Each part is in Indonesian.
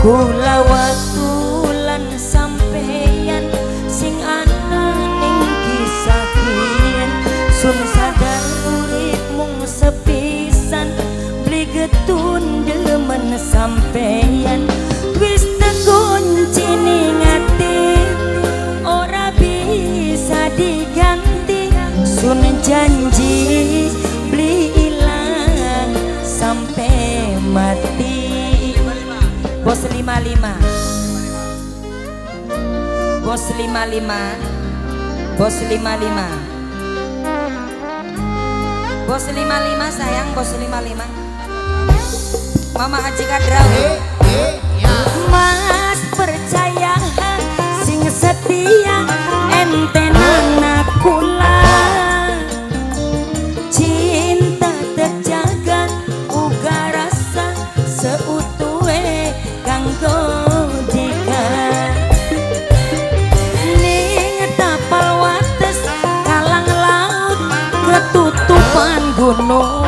Kula waktu lan sampeyan sing ana ning kisah kiyen sun sadar urip mung sepisan beli getun demen sampeyan wis tekunci ning ati ora bisa diganti sun janji beli ilang sampai mati. Bos 55 Bos 55 Bos 55 Bos 55 sayang Bos 55 Mama Haji Kadrawi Mas percaya sing setia ente nana kula cinta terjaga uga rasa seutuhe kanggo dika ning tapal wates kalang laut ketutupan gunung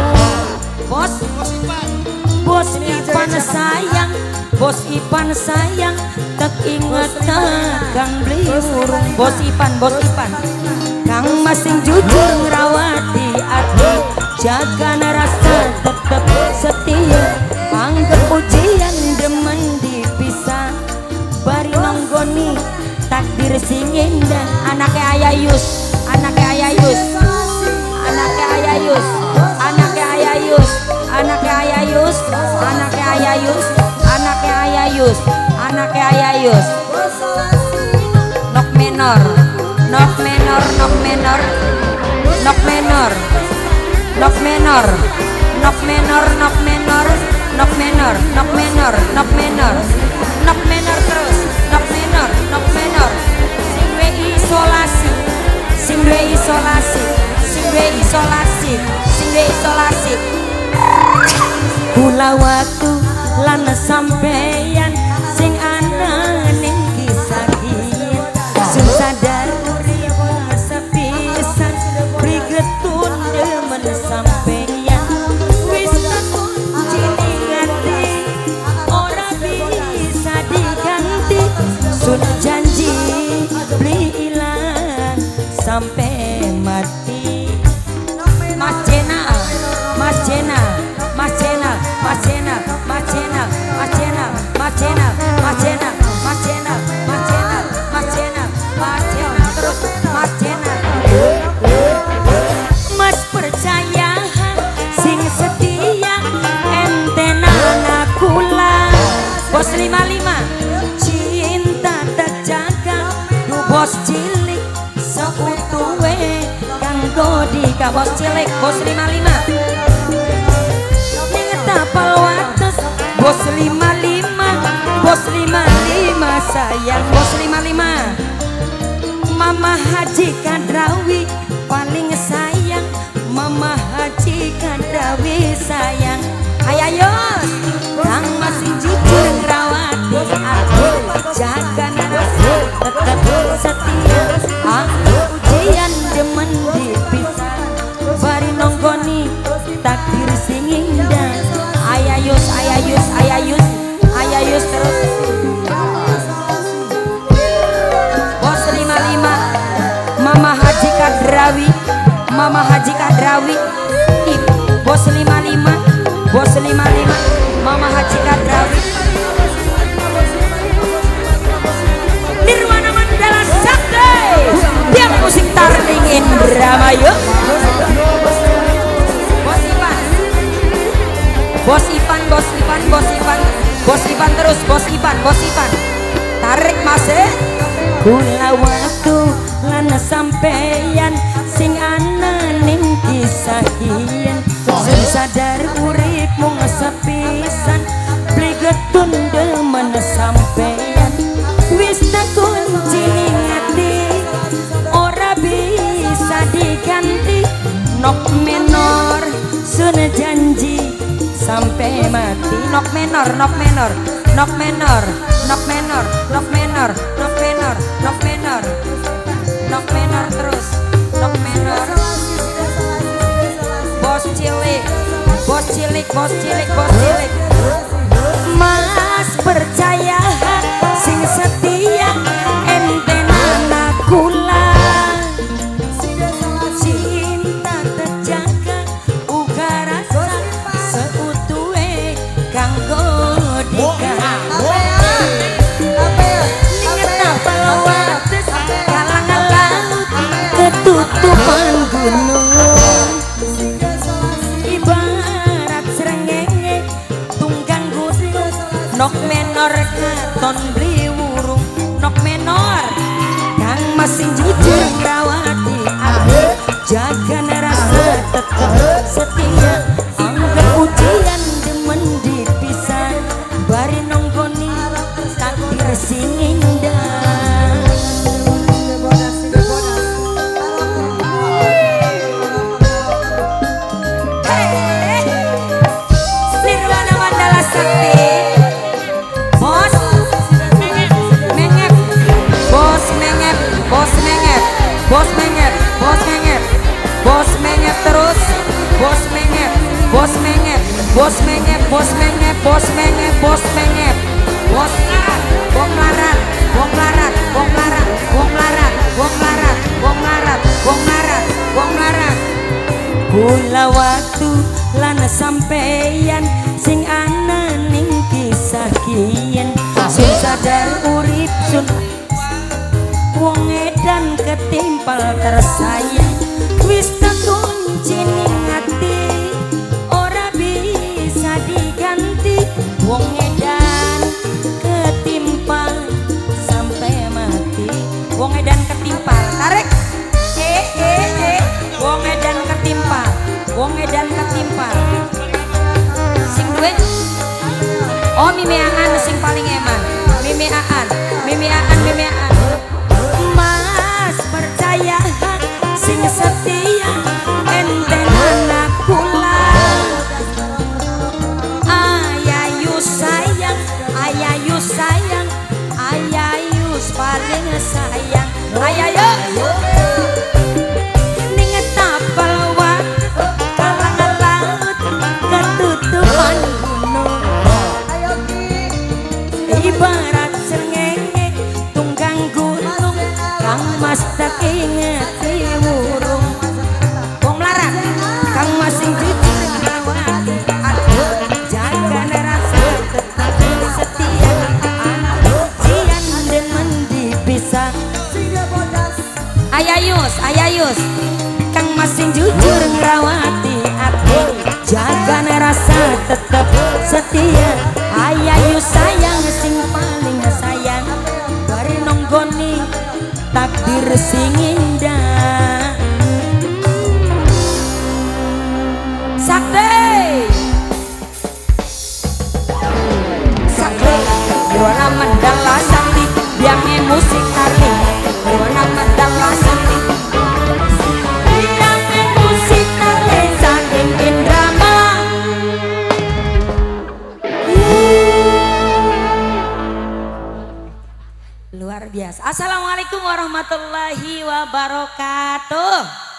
Bos Ipan sayang Bos Ipan sayang tak inget kang bliurung Bos Ipan kang masing jujur ngerawati ati jaga rasa tetep setia anggap ujian demen dipisah bari nonggoni takdir sing indah anaknya Ayayus anaknya Ayayus anaknya Ayayus anaknya Ayayus anaknya Ayayus anaknya Ayayus anaknya Ayayus anaknya Ayayus nok menor nok menor nok menor nok menor nok menor nok menor nok menor nok menor nok menor nok menor nok menor terus nok menor sing we isolasi sing we isolasi sing we isolasi sing we isolasi kula waktu lan sampeyan sing ana ning kisah kiyen sing sadar urip sepisan prigetun demen sampeyan wis tekunci ning ati ora bisa diganti sun janji beli ilang sampai mati. Mas Jena Mas Jena Mas Jena Mas Jena Mas Jena Mas Jena Mas Jena Mas Jena Mas Jena Mas Jena Mas Jena Mas Jena terus Mas Jena Mas percaya sing setia ente nana kula Bos 55 cinta terjaga du bos cilik seutuhe kanggo dika bos cilik Bos 55 tapal wates Bos 55 Bos 55 sayang Bos 55 Mama Haji Kadrawi paling sayang Mama Haji Kadrawi sayang Ayayos kang masih jujur ngerawati aku jaga rasa tetep setia aku ujian demen dipisah bari nonggoni takdir sing indah Ayayus Ayayus Ayayus Ayayus terus Bos 55 Mama Haji Kadrawi Mama Haji Kadrawi Bos 55 Bos 55 Mama Haji Kadrawi Nirwana Mandala Sakti Tiang musik Tarling Indramayu Bos Ipan, Bos Ipan, Bos Ipan, Bos Ipan terus, Bos Ipan, Bos Ipan. Tarik masih. Kula waktu lan sampeyan sing ana ning kisah kiyen. Sing sadar urip mung sepisan, beli getun demen sampeyan. Wis tekunci ning ati, ora bisa diganti. Nok menor, sun janji. Sampai mati nok menor nok menor nok menor nok menor nok menor nok menor nok menor nok menor terus nok menor bos cilik bos cilik bos cilik bos cilik Mas percaya bos mengep, bos mengep, bos mengep. Bos larat, wong larat, wong larat, wong larat, wong larat, wong larat, wong larat, wong larat, wong larat. Kula waktu lan sampeyan sing ana ning kisah kiyen sun sadar urip sun wong edan ketimpal tersayang wis terkunci ning ati ora bisa diganti wong edan ketimpal sampai mati wong edan ketimpal tarik wong edan ketimpal wong edan ketimpal sing duwe oh Mimi Aan sing paling eman Mimi Aan Mimi Aan Mimi Aan Mas percaya sing setia enten anak kula ayayus sayang ayayus sayang ayayus paling sayang ayayus ibarat srengenge tunggang gunung kang mas tak ingeti wurung wong larat kang mas sing ditawati aduh jaga rasa tetap setia jian den mendi bisa ayayus kang mas sing jujur ngrawati aduh jaga rasa tetap setia ayayus sayang sing paling sayang bari nonggoni takdir sing indah sakti sakti Nirwana Mandala Sakti biangnya musik hari Nirwana Mandala Sakti biangnya musik hari saking indrama luar biasa. Assalamualaikum warahmatullahi wabarakatuh.